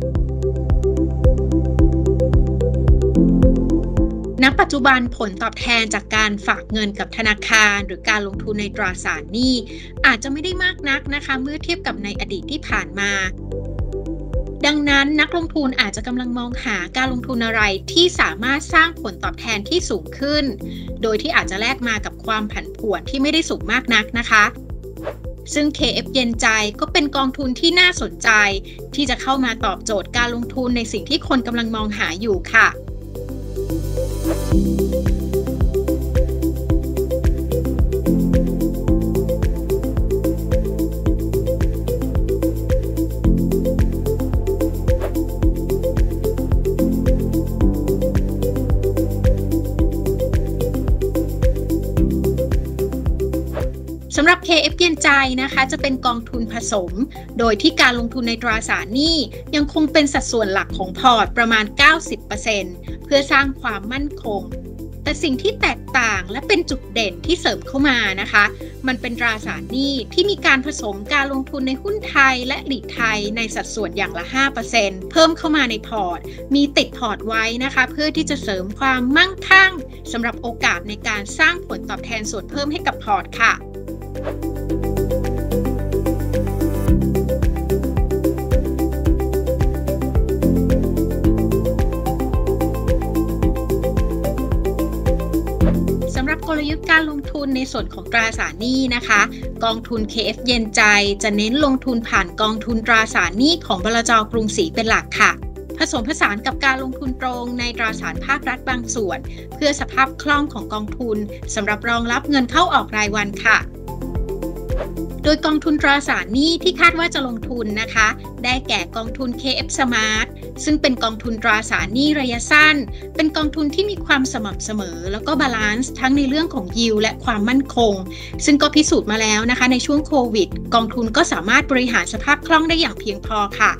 ณปัจจุบันผลตอบแทนจากการฝากเงินกับธนาคารหรือการลงทุนในตราสารหนี้อาจจะไม่ได้มากนักนะคะเมื่อเทียบกับในอดีตที่ผ่านมาดังนั้นนักลงทุนอาจจะกำลังมองหาการลงทุนอะไรที่สามารถสร้างผลตอบแทนที่สูงขึ้นโดยที่อาจจะแลกมากับความผันผวนที่ไม่ได้สูงมากนักนะคะซึ่ง KF เย็นใจก็เป็นกองทุนที่น่าสนใจที่จะเข้ามาตอบโจทย์การลงทุนในสิ่งที่คนกำลังมองหาอยู่ค่ะสำหรับ KF เย็นใจนะคะจะเป็นกองทุนผสมโดยที่การลงทุนในตราสารหนี้ยังคงเป็นสัดส่วนหลักของพอร์ตประมาณ 90% เพื่อสร้างความมั่นคงแต่สิ่งที่แตกต่างและเป็นจุดเด่นที่เสริมเข้ามานะคะมันเป็นตราสารหนี้ที่มีการผสมการลงทุนในหุ้นไทยและหลีกไทยในสัดส่วนอย่างละ 5% เพิ่มเข้ามาในพอร์ตมีติดพอร์ตไว้นะคะเพื่อที่จะเสริมความมั่งคั่งสำหรับโอกาสในการสร้างผลตอบแทนส่วนเพิ่มให้กับพอร์ตค่ะสำหรับกลยุทธ์การลงทุนในส่วนของตราสารหนี้นะคะกองทุน KF เย็นใจจะเน้นลงทุนผ่านกองทุนตราสารหนี้ของบลจ.กรุงศรีเป็นหลักค่ะผสมผสานกับการลงทุนตรงในตราสารภาครัฐบางส่วนเพื่อสภาพคล่องของกองทุนสำหรับรองรับเงินเข้าออกรายวันค่ะโดยกองทุนตราสารหนี้ที่คาดว่าจะลงทุนนะคะได้แก่กองทุน KF Smart ซึ่งเป็นกองทุนตราสารหนี้ระยะสั้นเป็นกองทุนที่มีความสม่ำเสมอแล้วก็บาลานซ์ทั้งในเรื่องของยิลด์และความมั่นคงซึ่งก็พิสูจน์มาแล้วนะคะในช่วงโควิดกองทุนก็สามารถบริหารสภาพคล่องได้อย่างเพียงพอค่ะ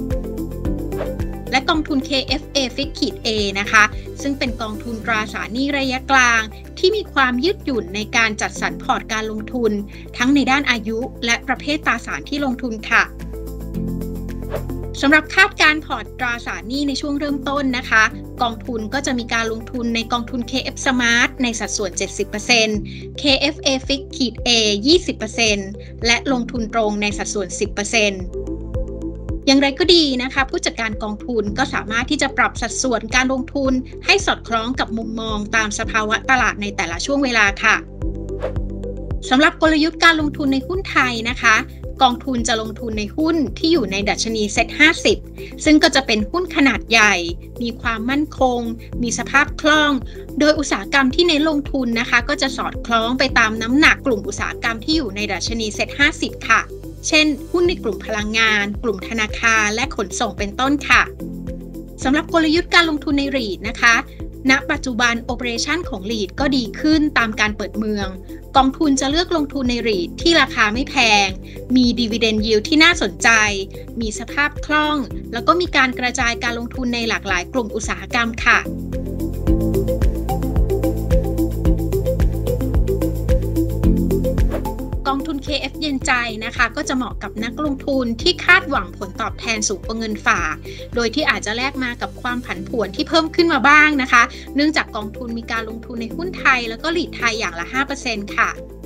และกองทุน KFA Fix-A นะคะซึ่งเป็นกองทุนตราสารหนี้ระยะกลางที่มีความยืดหยุ่นในการจัดสรรพอร์ตการลงทุนทั้งในด้านอายุและประเภทตราสารที่ลงทุนค่ะสำหรับคาดการพอร์ตตราสารหนี้ในช่วงเริ่มต้นนะคะกองทุนก็จะมีการลงทุนในกองทุน KF Smart ในสัดส่วน 70% KFA Fix-A 20% และลงทุนตรงในสัดส่วน 10%อย่างไรก็ดีนะคะผู้จัดการกองทุนก็สามารถที่จะปรับสัดส่วนการลงทุนให้สอดคล้องกับมุมมองตามสภาวะตลาดในแต่ละช่วงเวลาค่ะสำหรับกลยุทธ์การลงทุนในหุ้นไทยนะคะกองทุนจะลงทุนในหุ้นที่อยู่ในดัชนีเซ็ต50ซึ่งก็จะเป็นหุ้นขนาดใหญ่มีความมั่นคงมีสภาพคล่องโดยอุตสาหกรรมที่เน้นลงทุนนะคะก็จะสอดคล้องไปตามน้ำหนักกลุ่มอุตสาหกรรมที่อยู่ในดัชนีเซ็ต50ค่ะเช่นหุ้นในกลุ่มพลังงานกลุ่มธนาคารและขนส่งเป็นต้นค่ะสำหรับกลยุทธ์การลงทุนใน REIT นะคะณปัจจุบันโอเปอเรชั่นของ REIT ก็ดีขึ้นตามการเปิดเมืองกองทุนจะเลือกลงทุนใน REIT ที่ราคาไม่แพงมี Dividend Yield ที่น่าสนใจมีสภาพคล่องแล้วก็มีการกระจายการลงทุนในหลากหลายกลุ่มอุตสาหกรรมค่ะกองทุน KF เย็นใจนะคะก็จะเหมาะกับนักลงทุนที่คาดหวังผลตอบแทนสูงกว่าเงินฝากโดยที่อาจจะแลกมากับความผันผวนที่เพิ่มขึ้นมาบ้างนะคะเนื่องจากกองทุนมีการลงทุนในหุ้นไทยแล้วก็หลีดไทยอย่างละ 5% ค่ะ